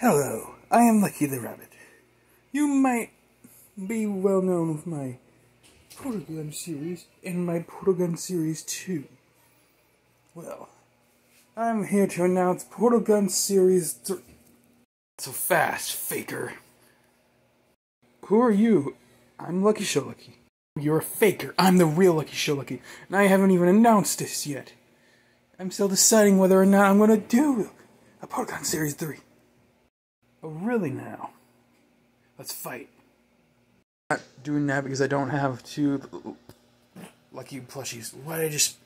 Hello, I am Lucky the Rabbit. You might be well known with my Portal series and my Portal Series 2. Well, I'm here to announce Portal Series 3. So fast, faker. Who are you? I'm Lucky Show Lucky. You're a faker. I'm the real Lucky Show Lucky, and I haven't even announced this yet. I'm still deciding whether or not I'm going to do a Portal Series 3. Oh, really now? Let's fight. I'm not doing that because I don't have two Lucky plushies. Why did I just